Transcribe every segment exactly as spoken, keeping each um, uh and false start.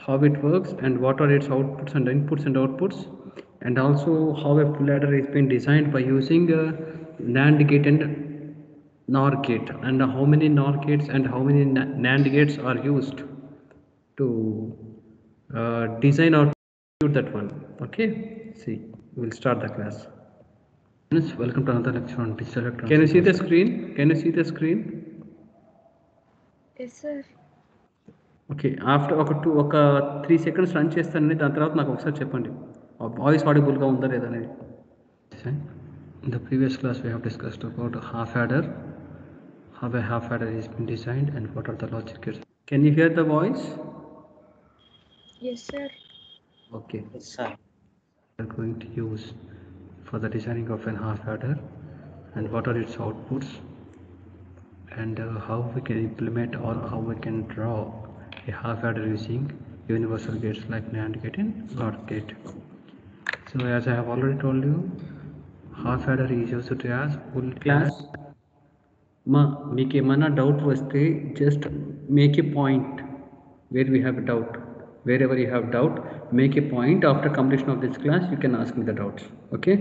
how it works and what are its outputs and inputs and outputs, and also how a full adder is been designed by using a NAND gate and NOR gate, and how many NOR gates and how many NAND gates are used to uh, design or execute that one. Okay, see, we'll start the class. Welcome to another lecture on digital electronics. Can you see the screen? Can you see the screen? Yes, sir. Okay after ఒక two ఒక three seconds run చేస్తానండి, దాని తర్వాత నాకు ఒకసారి చెప్పండి voice ఆడిబుల్గా ఉందా లేదా అనేది. In the previous class we have discussed about half adder, how a half adder is been designed and what are the logic gates. Can you hear the voice? Yes, sir. Okay. Yes, sir. We are going to use for the designing of an half adder and what are its outputs and uh, how we can implement or how we can draw a half adder using universal gates like NAND gate and NOT gate. So as I have already told you, half adder is used to as full class. Ma make ఏమైనా doubt వస్తే just make a point where we have a doubt. Wherever you have doubt, make a point. After completion of this class, you can ask me the doubts. Okay?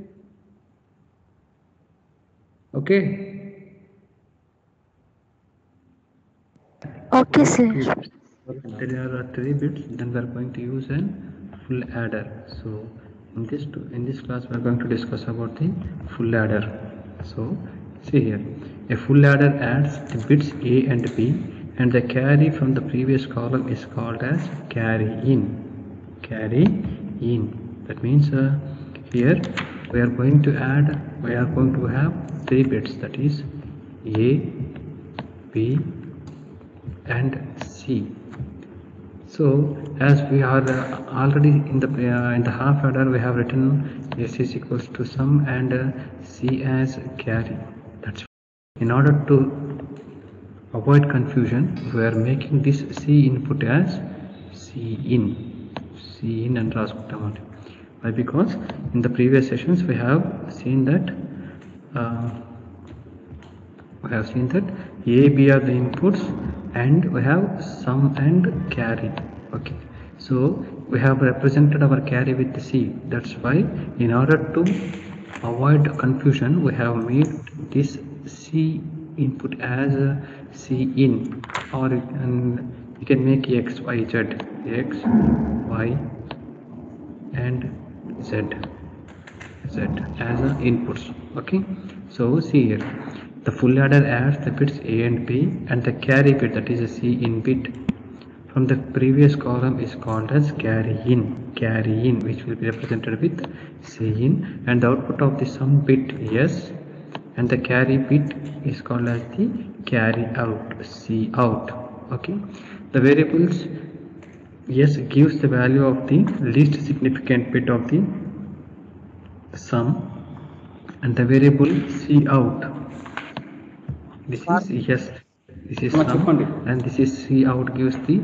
Okay? Okay, sir. There are three bits, then we are going to use an full adder. So in this in this class we are going to discuss about the full adder. So see here, a full adder adds the bits A and B, and the carry from the previous column is called as carry in. Carry in. That means uh, here we are going to add, we are going to have three bits, that is A, B and C. So as we are uh, already in the uh, in the half adder, we have written S is equals to sum and uh, C as carry. That's in order to avoid confusion, we are making this C input as C in, C in and raskuntamandi. Why? Because in the previous sessions we have seen that uh, we have seen that A, B are the inputs and we have sum and carry. Okay, so we have represented our carry with C. That's why in order to avoid confusion, we have made this C input as a C in, or you can, you can make X, Y, Z, X, Y and Z, Z as a inputs. Okay, so see here, the full adder adds the bits A and B and the carry bit, that is a C in bit, from the previous column is called as carry in. Carry in, which will be represented with C in, and the output of the sum bit yes, and the carry bit is called as the carry out, C out. Okay, the variables yes gives the value of the least significant bit of the sum, and the variable C out, this is yes, this is sum and this is C out gives the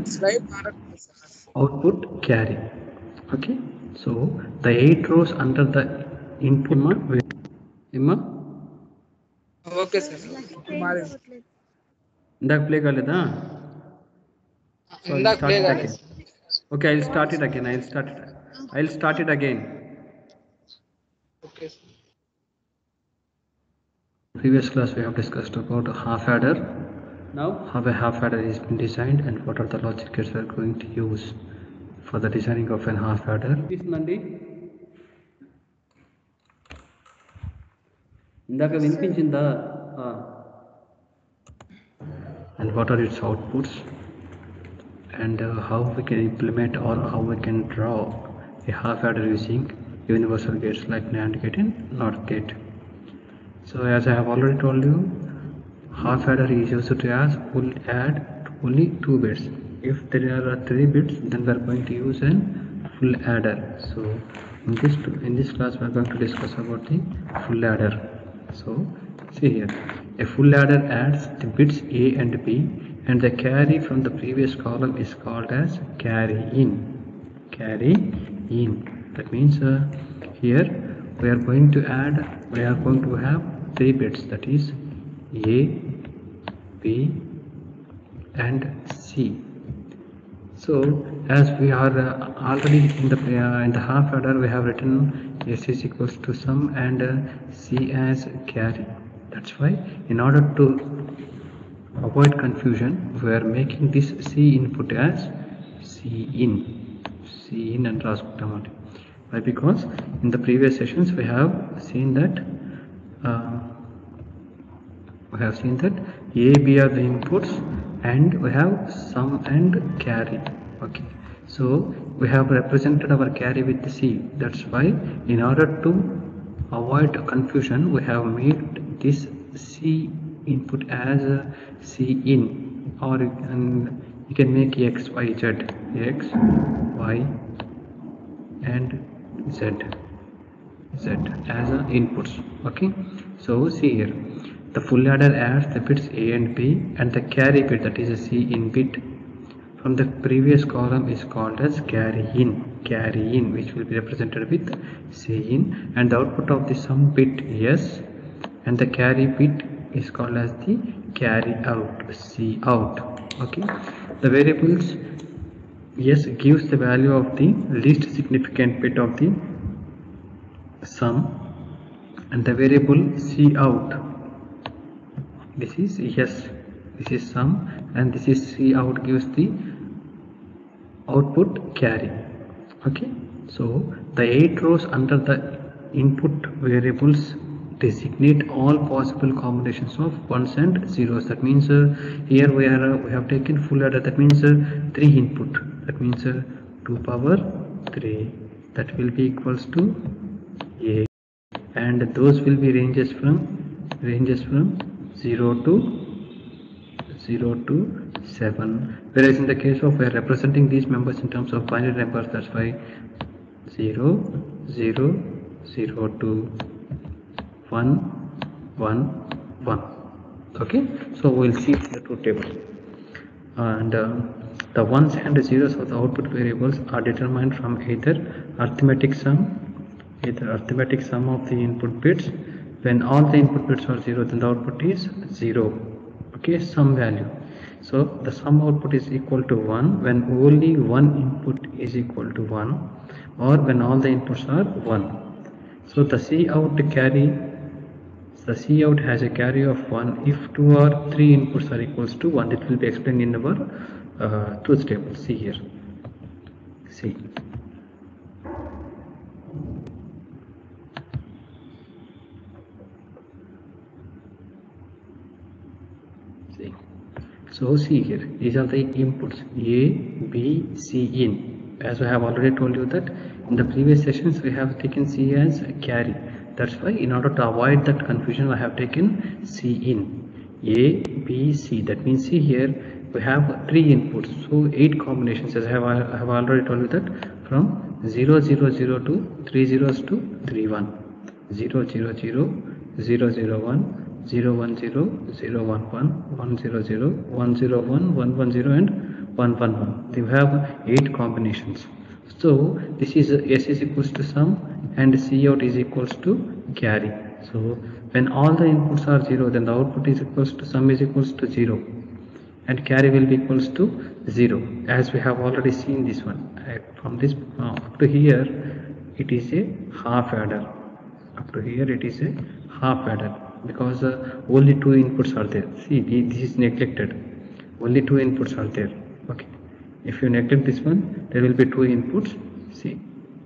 output carry. Okay, so the eight rows under the input will Emma? Okay sir ఇందాక play కాలేదా? ఇందాక play కాలేదు. Okay, I'll start it again. I'll start it. I'll start it again. Okay sir. Previous class we have discussed about a half adder. Now how a half adder is been designed and what are the logic gates we are going to use for the designing of an half adder. ఇందాక వినిపించిందా? And what are its outputs and uh, how we can implement or how we can draw a half adder using universal gates like NAND gate and NOT gate. So as I have already told you, half adder is used to as will add only two bits. If there are three bits, then we are going to use an full adder. So in this in this class we are going to discuss about the full adder. So see here, a full adder adds the bits A and B, and the carry from the previous column is called as carry in. Carry in. That means uh, here we are going to add, we are going to have three bits, that is A, B and C. So as we are uh, already in the uh, in the half adder, we have written S is equals to sum and uh, C as carry. That's why in order to avoid confusion, we are making this C input as C in, C in and transcript. Why? Because in the previous sessions we have seen that uh, we have seen that A, B are the inputs and we have sum and carry. Okay, so we have represented our carry with C. That's why in order to avoid confusion, we have made this C input as a C in, or you can, you can make X, Y, Z, X, Y and Z. Z as a inputs. Okay, so see here, the full adder adds the bits A and B, and the carry bit, that is a C in bit, from the previous column is called as carry in, carry in, which will be represented with C in, and the output of the sum bit yes, and the carry bit is called as the carry out, C out. Okay, the variables yes gives the value of the least significant bit of the sum, and the variable C out, this is yes, this is sum, and this is C out gives the output carry. Okay, so the eight rows under the input variables designate all possible combinations of ones and zeros. That means uh, here we are uh, we have taken full adder, that means uh, three input, that means uh, two power three, that will be equals to A, and those will be ranges from ranges from zero to zero to seven, whereas in the case of we are representing these members in terms of binary numbers, that's why zero zero zero to one one one. Okay, so we'll see the two tables, and uh, the ones and zeros of the output variables are determined from either arithmetic sum either arithmetic sum of the input bits. When all the input bits are zero, then the output is zero. Okay, some value. So the sum output is equal to one when only one input is equal to one, or when all the inputs are one. So the C out carry, the C out has a carry of one if two or three inputs are equals to one. It will be explained in our uh, truth table. See here. See. See. So see here, these are the inputs A, B, C in. As I have already told you that in the previous sessions we have taken C as a carry. That's why in order to avoid that confusion, I have taken C in. A, B, C. That means see here we have three inputs, so eight combinations. As I have, I have already told you that from zero zero zero to three zeros to three one, zero zero zero, zero zero one. zero one zero, zero one one, one zero zero, one zero one, one one zero and one one one. They have eight combinations. So this is S is equals to sum and C out is equals to carry. So when all the inputs are zero, then the output is equals to sum is equals to zero and carry will be equals to zero, as we have already seen this one. From this uh, up to here it is a half adder, up to here it is a half adder, because uh, only two inputs are there. See, this is neglected, only two inputs are there. Okay, if you neglect this one, there will be two inputs. See,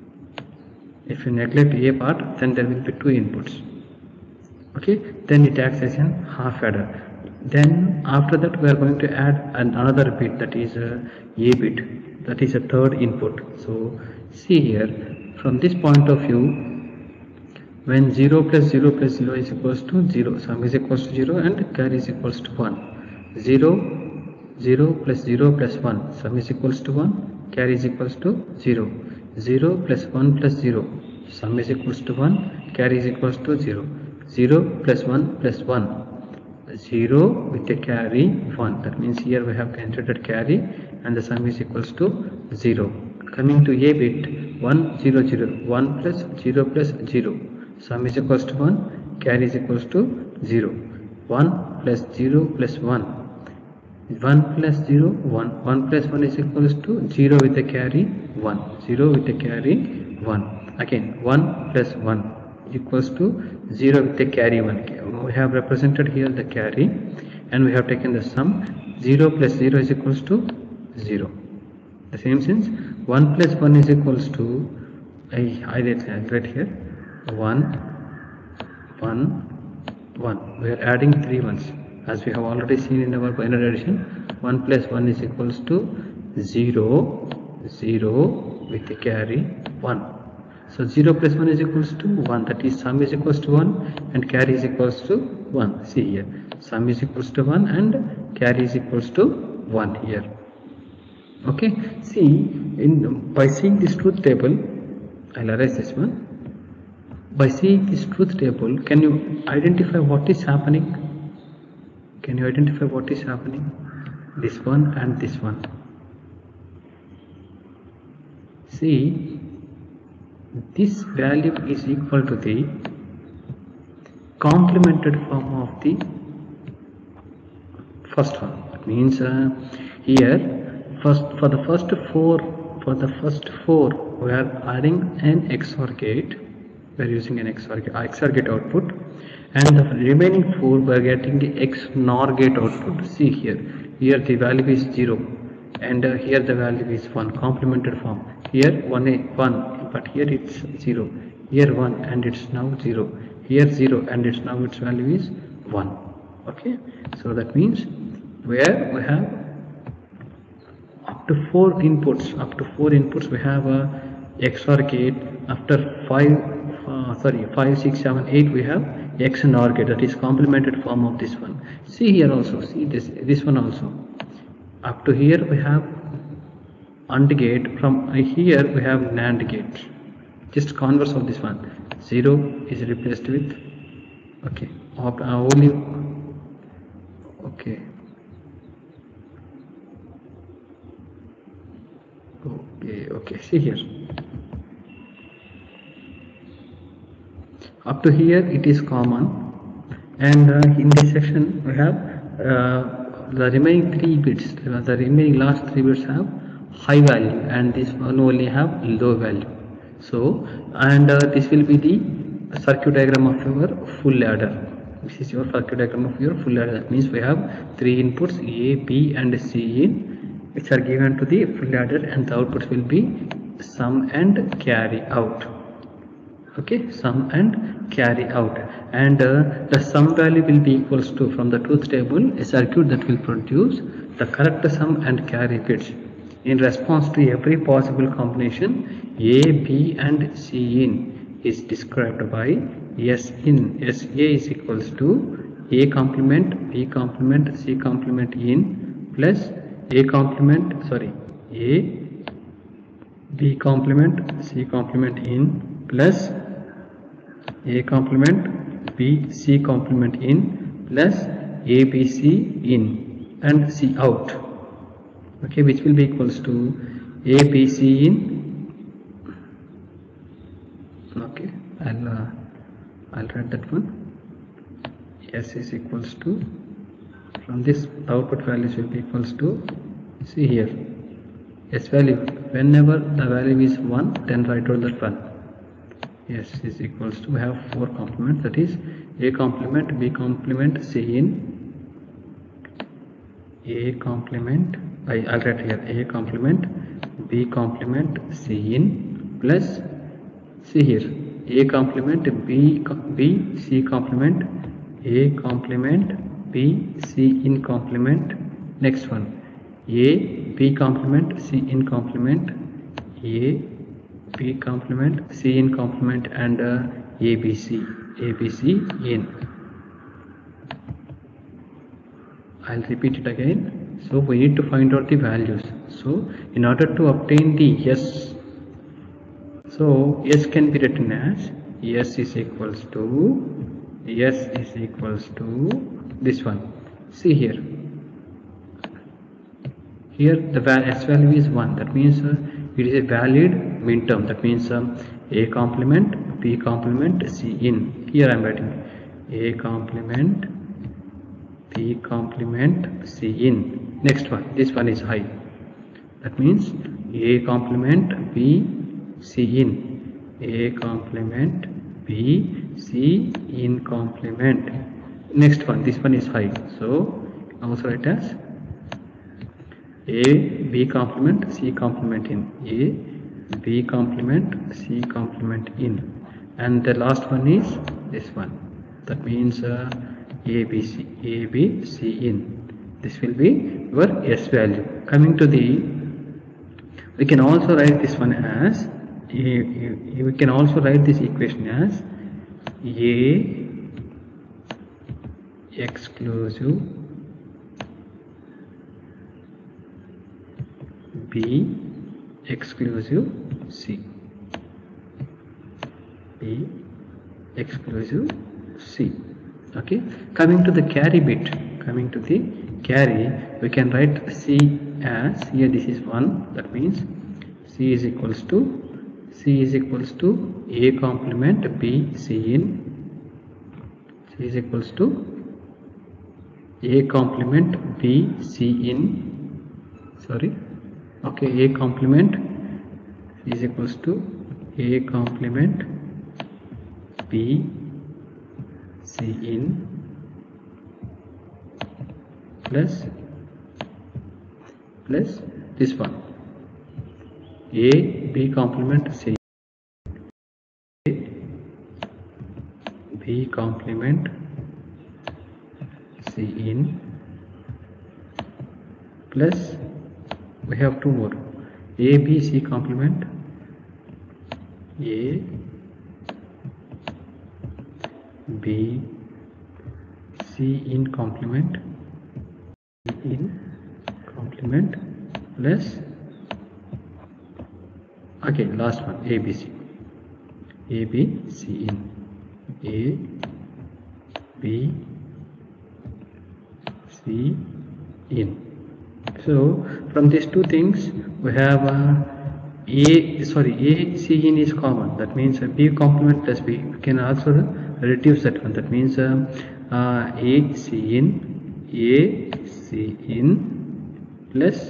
if you neglect a part, then there will be two inputs. Okay, then it acts as an half adder. Then after that we are going to add an, another bit, that is a, a bit, that is a third input. So see here, from this point of view, when zero plus zero plus zero is equals to zero, sum is equals to zero and carry is equals to one. zero, zero plus zero plus one, sum is equals to one, carry is equals to zero. zero plus one plus zero, sum is equals to one, carry is equals to zero. zero plus one plus one, zero with a carry one. That means here we have considered carry and the sum is equals to zero. Coming to a bit, one zero zero, one plus zero plus zero, sum is equals to one, carry is equals to zero. one plus zero plus one, one plus zero, one. one plus one is equals to zero with a carry one. zero with a carry one. Again, one plus one equals to zero with a carry one. We have represented here the carry and we have taken the sum. zero plus zero is equals to zero. The same sense, one plus one is equals to, I, I write here, one, one, one. We are adding three ones. As we have already seen in our binary addition, one plus one is equals to zero, zero with a carry one. So zero plus one is equals to one, that is sum is equals to one and carry is equals to one. See here, sum is equals to one and carry is equals to one here. Okay, see, in by seeing this truth table, I'll erase this one. By seeing this truth table, can you identify what is happening? Can you identify what is happening? This one and this one. See, this value is equal to the complemented form of the first one. That means uh, here, first for the first four, for the first four, we are adding an X O R gate. We are using an X O R gate, X O R gate output. And the remaining four we are getting the X NOR gate output. See here, here the value is zero and uh, here the value is one, complemented form. Here one, one, but here it's zero. Here one and it's now zero. Here zero and it's now its value is one. Okay, so that means where we have up to four inputs, up to four inputs we have a X O R gate. After five, uh, sorry, five, six, seven, eight we have X and OR gate, that is complemented form of this one. See here also, see this this one also. Up to here we have AND gate, from here we have NAND gate. Just converse of this one. Zero is replaced with, okay, only, okay. Okay, okay, see here. Up to here it is common, and uh, in this section we have uh, the remaining three bits, uh, the remaining last three bits have high value and this one only have low value. So, and uh, this will be the circuit diagram of your full adder. This is your circuit diagram of your full adder. That means we have three inputs A, B and C in, which are given to the full adder, and the outputs will be sum and carry out. Okay, sum and carry out, and uh, the sum value will be equals to, from the truth table, a circuit that will produce the correct sum and carry bits in response to every possible combination A, B and C in is described by S in. S A is equals to A complement, B complement, C complement in plus A complement, sorry, A, B complement, C complement in plus A complement, B, C complement in plus A, B, C in and C out. Okay, which will be equals to A, B, C in. Okay, I'll uh, I'll write that one. S is equals to, from this the output values will be equals to, see here, S value, whenever the value is one, then write out that one. S is equals to, we have four complements, that is A complement, B complement, C in, A complement, I, I'll write here A complement, B complement, C in plus, see here, A complement, B, B, C complement, A complement, B, C in complement, next one, A, B complement, C in complement, A, B complement, C in complement and uh, A B C, A B C in. I'll repeat it again. So we need to find out the values. So in order to obtain the S, so S can be written as S is equals to, S is equals to this one. See here. Here the S value is one. That means uh, it is a valid minterm. That means um, A complement, B complement, C in. Here I am writing A complement, B complement, C in Next one, this one is high. That means A complement B C in. A complement B C in complement. Next one, this one is high. So also write as A B complement C complement in. A B complement C complement in. And the last one is this one. That means uh, A B C A B C in. This will be your S value. Coming to the, we can also write this one as, we can also write this equation as A exclusive B exclusive C. B exclusive C. Okay. Coming to the carry bit, coming to the carry, we can write C as, here this is one, that means C is equals to, C is equals to A complement B C in. C is equals to A complement B C in, sorry, okay, A complement is equals to A complement B C in plus plus this one A B complement C, A B complement C in plus we have two more, A B C complement, A B C in complement, in complement plus, okay, last one A B C, A B C in, A B C in. So from these two things we have uh, A, sorry, A C in is common. That means uh, B complement plus B. We can also reduce that one. That means uh, uh, A C in, A C in plus,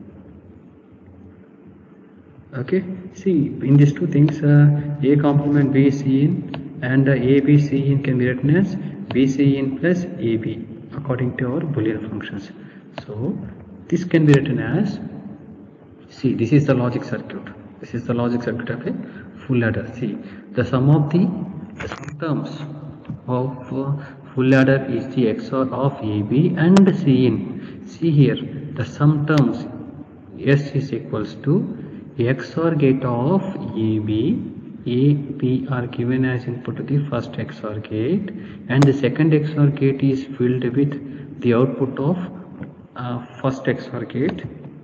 okay, see in these two things uh, A complement B C in and uh, A B C in can be written as B C in plus A B according to our Boolean functions. So this can be written as, see, this is the logic circuit. This is the logic circuit of a full adder. See, the sum of the, the sum terms of uh, full adder is the X O R of A B and C in. See here, the sum terms S is equals to X O R gate of A B. A, B are given as input to the first X O R gate, and the second X O R gate is filled with the output of uh, first X O R gate.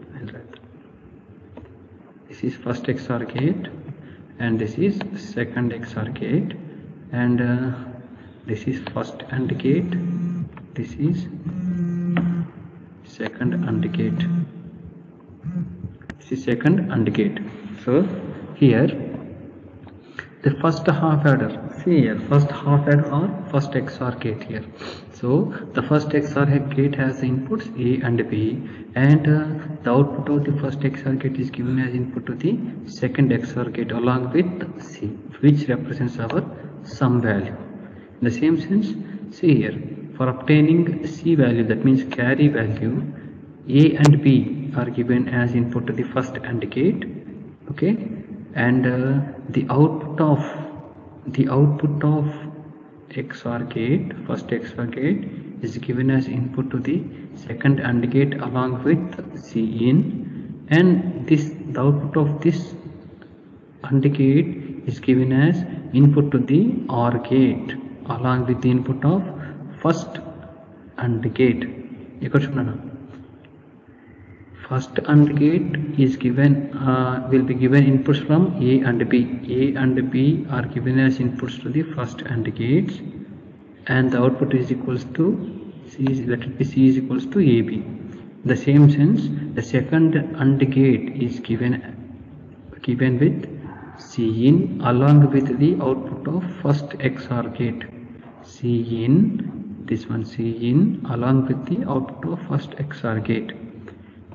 This is first X O R gate and this is second X O R gate, and uh, this is first AND gate, this is second AND gate, this is second AND gate. So here the first half adder, see here, first half adder or first X O R gate here. So the first X O R gate has the inputs A and B, and uh, the output of the first X O R gate is given as input to the second X O R gate along with C, which represents our sum value. In the same sense, see here, for obtaining C value, that means carry value, A and B are given as input to the first AND gate, okay, and uh, the output of the output of X O R gate, first X O R gate, is given as input to the second AND gate along with C in, and this the output of this AND gate is given as input to the OR gate along with the input of first AND gate. First AND gate is given uh, will be given inputs from A and B. A and B are given as inputs to the first AND gates, and the output is equals to C is, let it be C is equals to A B. In the same sense, the second AND gate is given given with C in along with the output of first X O R gate. C in, this one C in along with the output of first X O R gate.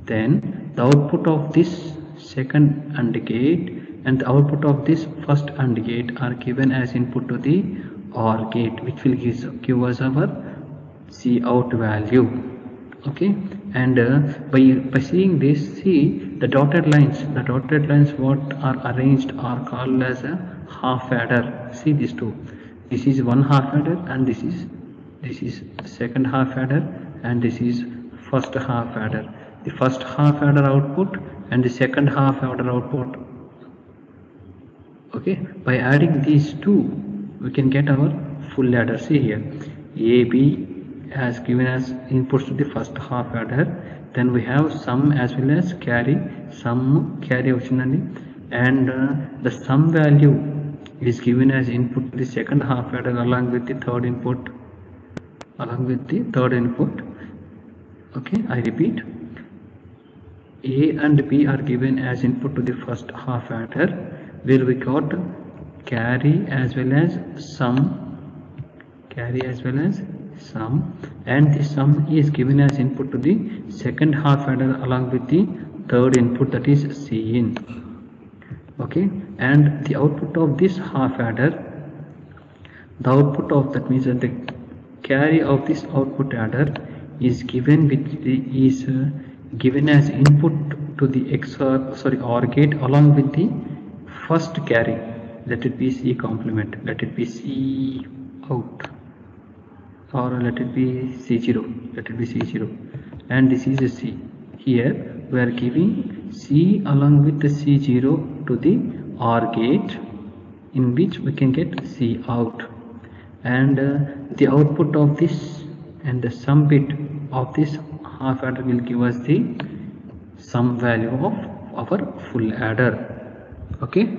then the output of this second AND gate and the output of this first AND gate are given as input to the OR gate, which will give, give us our C out value. Okay, and uh, by by seeing this, see the dotted lines, the dotted lines what are arranged are called as a half adder. See these two, this is one half adder and this is this is second half adder and this is first half adder. The first half adder output and the second half adder output. Okay, by adding these two we can get our full adder. See here, A B has given us inputs to the first half adder, then we have sum as well as carry, sum carry originally, and uh, the sum value is given as input to the second half adder along with the third input along with the third input. Okay, I repeat, A and B are given as input to the first half adder, where we got carry as well as sum carry as well as sum, and the sum is given as input to the second half adder along with the third input, that is Cin. Okay, and the output of this half adder, the output of that means that the carry of this output adder is given with the is uh, given as input to the X O R sorry OR gate along with the first carry, let it be C complement, let it be C out, or let it be C zero, let it be C zero, and this is a C. Here we are giving C along with the C zero to the OR gate, in which we can get C out, and uh, the output of this and the sum bit of this half adder will give us the sum value of our full adder. Okay,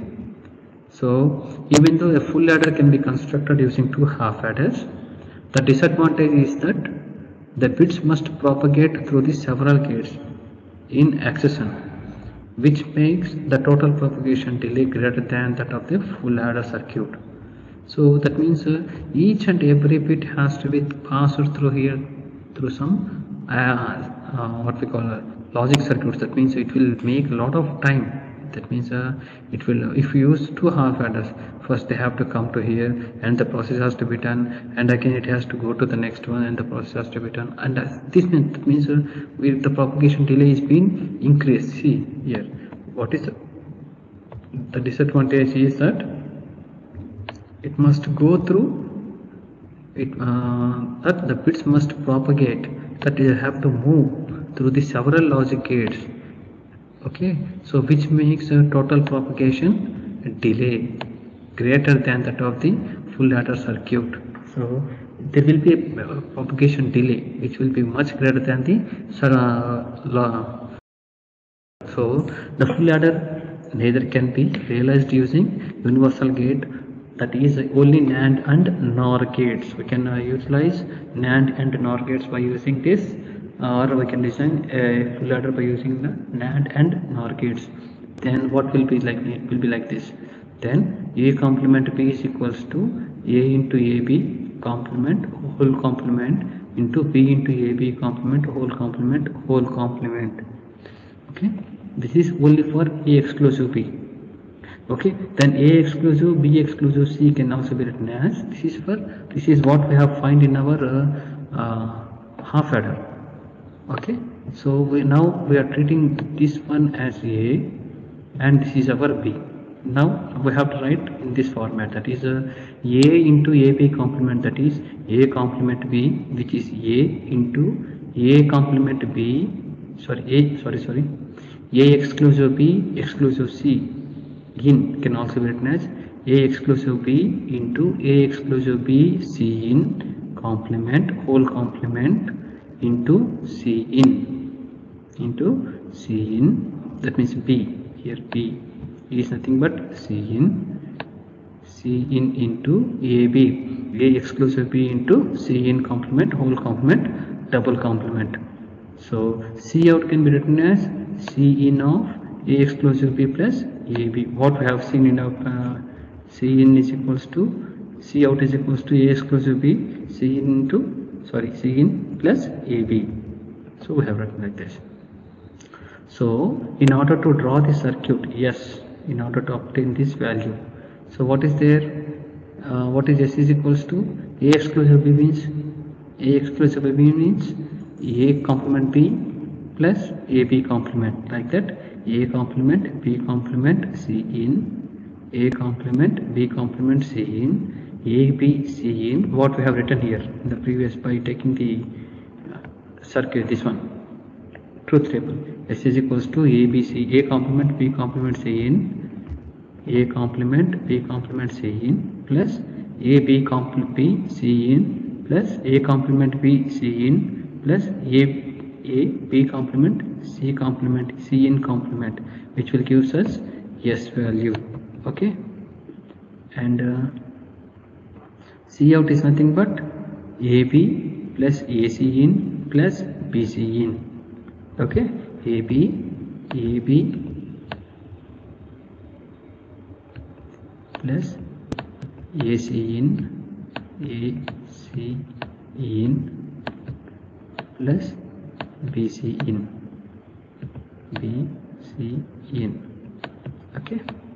so even though a full adder can be constructed using two half adders, the disadvantage is that the bits must propagate through the several gates in accession, which makes the total propagation delay greater than that of the full adder circuit. So that means uh, each and every bit has to be passed through here through some uh, uh, what we call uh, logic circuits. That means it will make a lot of time. That means uh, it will, if you use two half adders, first they have to come to here and the process has to be done, and again it has to go to the next one and the process has to be done, and uh, this means, that means uh, with the propagation delay is being increased. See here, what is the, the disadvantage is that it must go through it uh, that the bits must propagate, that they have to move through the several logic gates. Okay, so which makes a total propagation delay greater than that of the full adder circuit. So there will be a propagation delay which will be much greater than the uh, so the full adder neither can be realized using universal gate, that is only NAND and NOR gates. We can uh, utilize NAND and NOR gates by using this, or we can design a full adder by using the NAND and NOR gates. Then what will be like? It will be like this. Then A complement B is equals to A into A B complement whole complement into B into A B complement whole complement whole complement. Okay, this is only for A exclusive B. Okay, then A exclusive B exclusive C can also be written as, this is for, this is what we have find in our uh, uh, half adder. Okay, so we now we are treating this one as A and this is our B. Now we have to write in this format, that is uh, A into A B complement, that is A complement B, which is A into A complement B, sorry A sorry sorry A exclusive B exclusive C in can also be written as A exclusive B into A exclusive B C in complement whole complement into C in into C in, that means B, here B is nothing but C in C in into A B, A exclusive B into C in complement whole complement double complement. So C out can be written as C in of A exclusive B plus A B. What we have seen in our uh, C in is equals to C out is equals to A exclusive B, C in into sorry C in plus A B. So we have written like this. So in order to draw the circuit, yes, in order to obtain this value, so what is there, uh, what is S is equals to A exclusive B means A exclusive B means A complement B plus A B complement, like that, A complement B complement C in A complement B complement C in A B C in what we have written here in the previous by taking the uh, circuit, this one truth table. S is equals to A B C, A complement B complement C in A complement B complement C in plus A B complement B C in plus A complement B C in plus A A B complement C complement C in complement, which will gives us S value. Okay, and uh, C out is nothing but A B plus A C in plus B C in. Okay, A B A B plus A C in A C in plus B C in B C in. Okay,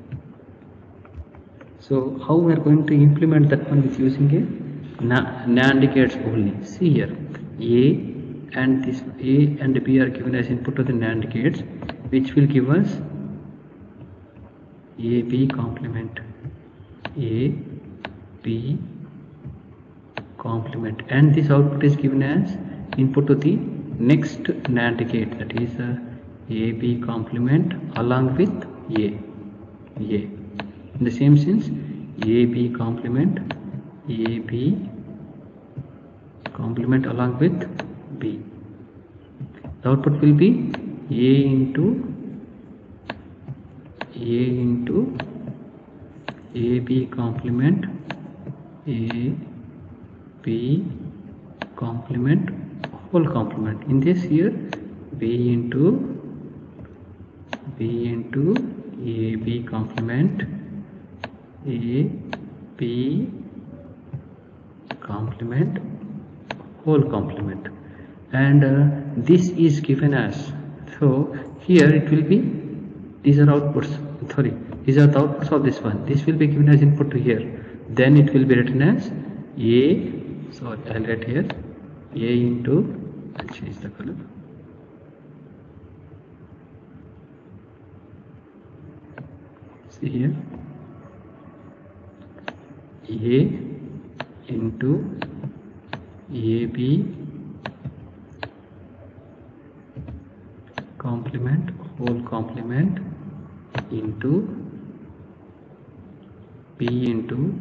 so how we are going to implement that one with using a NAND gates only. See here, A and this A and B are given as input to the NAND gates, which will give us A B complement, A B complement, and this output is given as input to the next NAND gate, that is uh, A B complement along with A. A. In the same sense, A B complement, A B complement along with B. The output will be A into A into A B complement, A B complement whole complement. In this here, B into B into A B complement, A B complement whole complement, and uh, this is given as, so here it will be, these are outputs, sorry, these are the outputs of this one, this will be given as input to here, then it will be written as A, sorry, I'll write here A into, I'll change the color, see here, A into A B complement whole complement into B into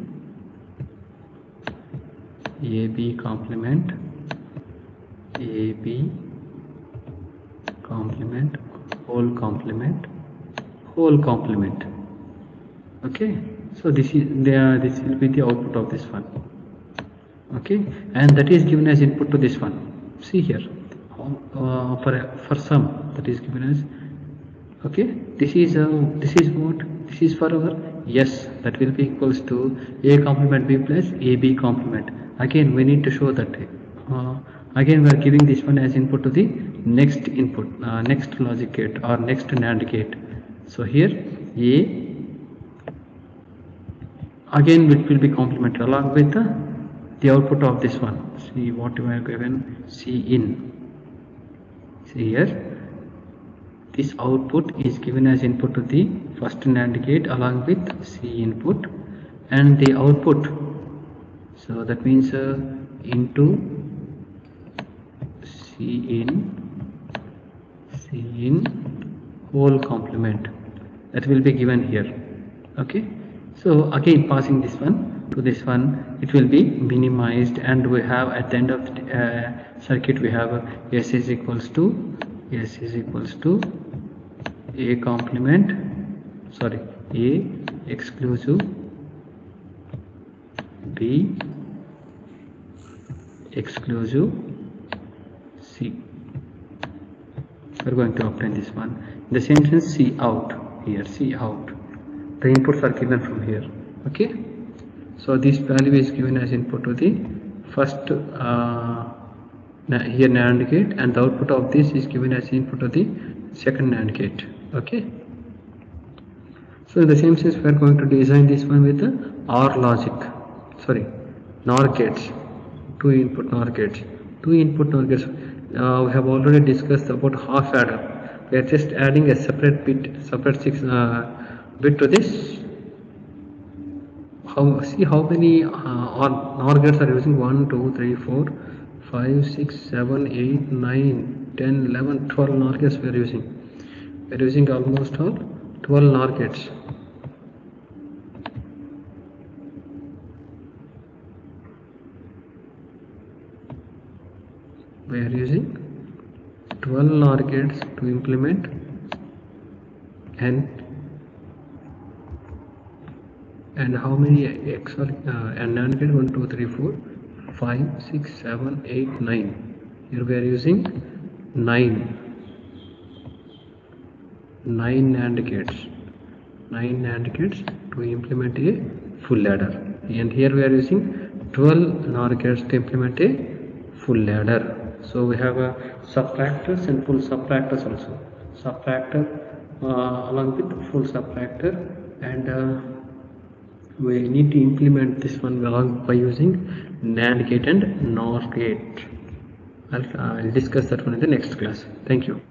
A B complement, A B complement whole complement whole complement. Okay, so this is there, this will be the output of this one. Okay, and that is given as input to this one. See here, uh, for for sum that is given as, okay, this is uh, this is what, this is for our yes, that will be equals to A complement B plus A B complement. Again we need to show that uh, again we are giving this one as input to the next input, uh, next logic gate or next NAND gate. So here A again it will be complemented along with the, the output of this one. See what we have given, C in. See here, this output is given as input to the first NAND gate along with C input, and the output, so that means uh, into C in, C in whole complement, that will be given here. Okay, so again passing this one to this one, it will be minimized, and we have at the end of the uh, circuit we have uh, S is equals to S is equals to A complement, sorry, A exclusive B exclusive C. We are going to obtain this one. In the same sense, C out here, C out. The inputs are given from here. Okay, so this value is given as input to the first uh, here NAND gate, and the output of this is given as input to the second NAND gate. Okay. So in the same sense, we are going to design this one with the OR logic. Sorry, NOR gates. Two input NOR gates. Two input NOR gates. Uh, we have already discussed about half adder. We are just adding a separate bit, separate six uh, bit to this. How see how many uh, OR, NOR gates are using? One, two, three, four, five, six, seven, eight, nine, ten, eleven, twelve NOR gates we are using. We are using almost all twelve NOR gates. We are using twelve NOR gates to implement and and how many X O R uh, and NAND gate? One, two, three, four, five, six, seven, eight, nine. Here we are using nine nine NAND gates. Nine NAND gates to implement a full ladder. And here we are using twelve NOR gates to implement a full ladder. So we have a subtractors and full subtractors also. Subtractor uh, along with full subtractor, and uh, we need to implement this one along by using NAND gate and NOR gate. I'll, uh, I'll discuss that one in the next class. Thank you.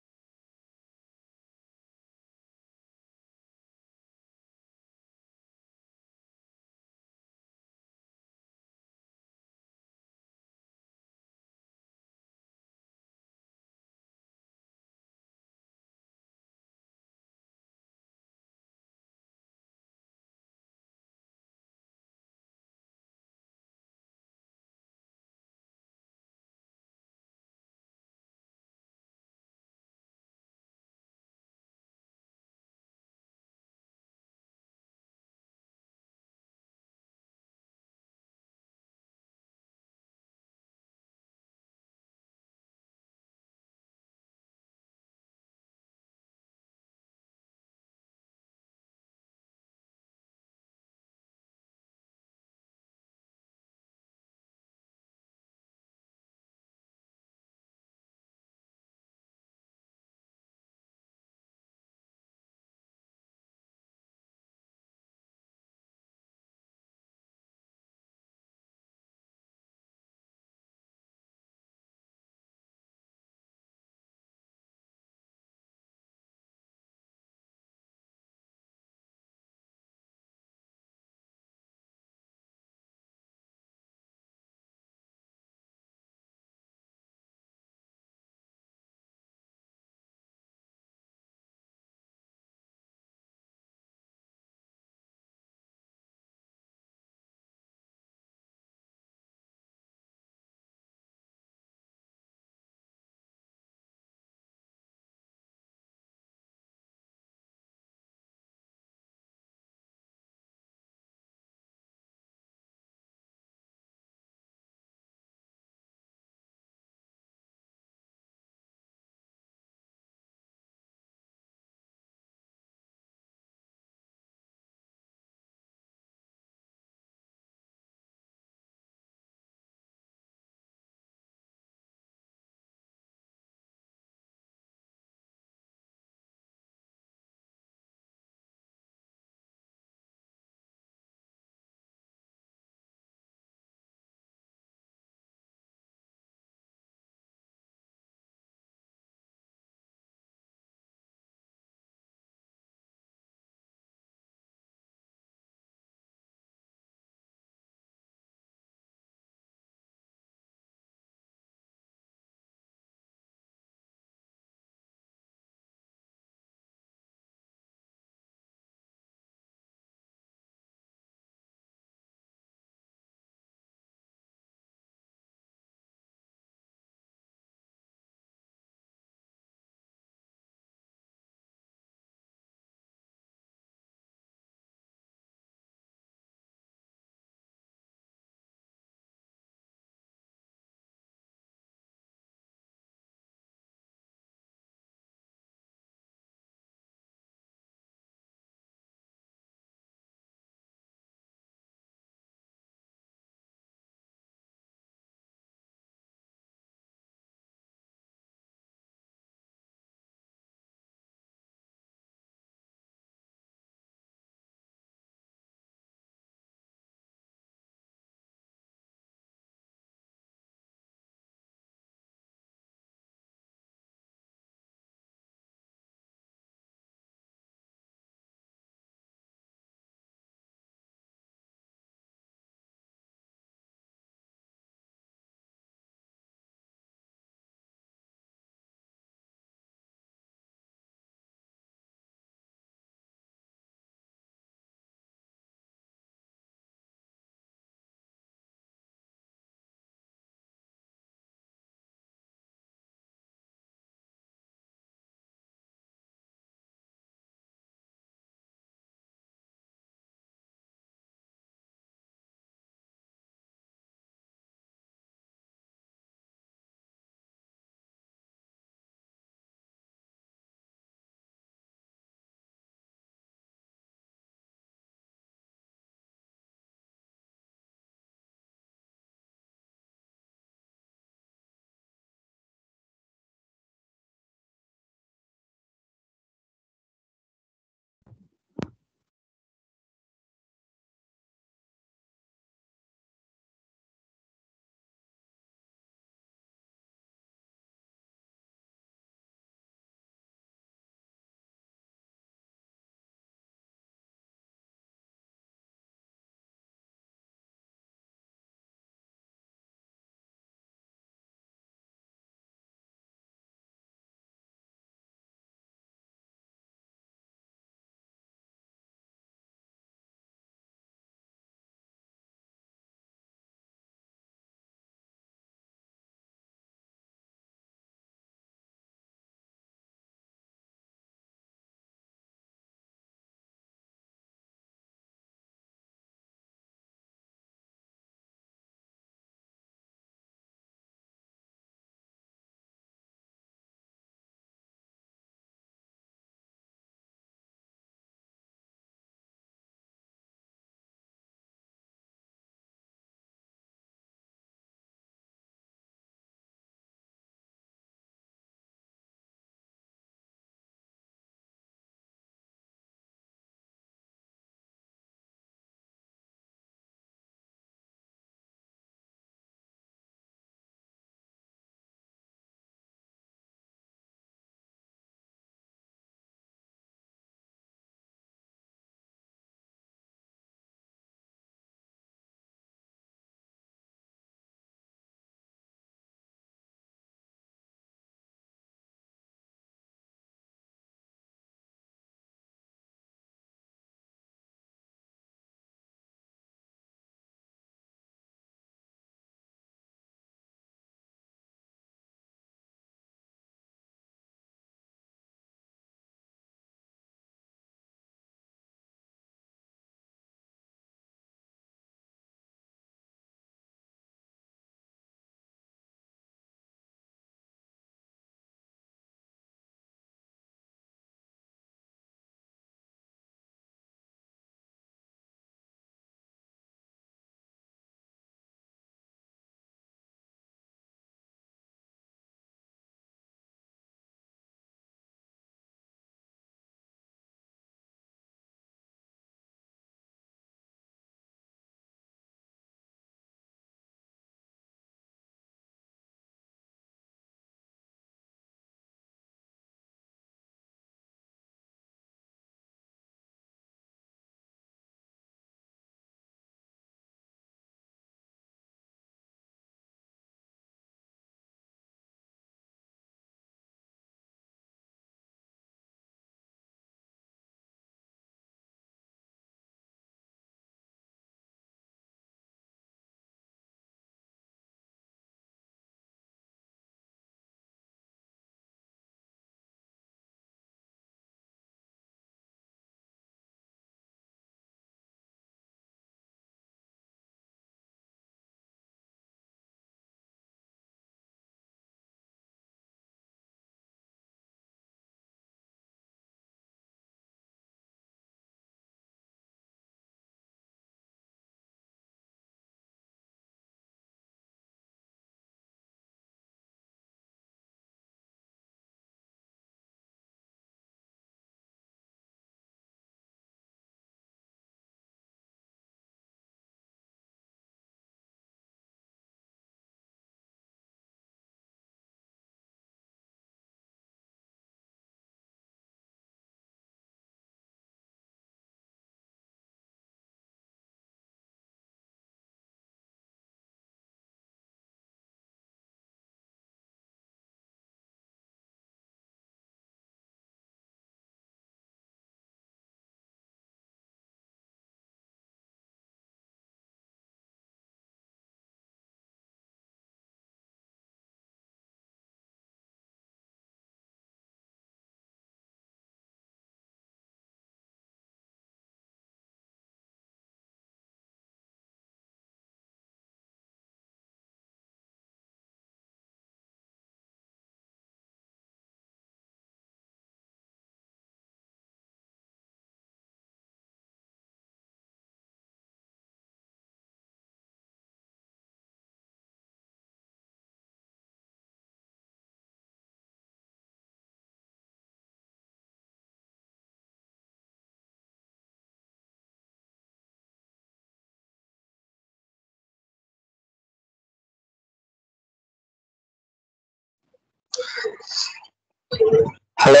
Hello,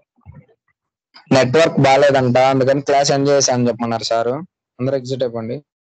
network బాగాలేదంట, అందుకని class enjoy చేశాను చెప్పమన్నారు sir. అందరూ exit అయిపోండి.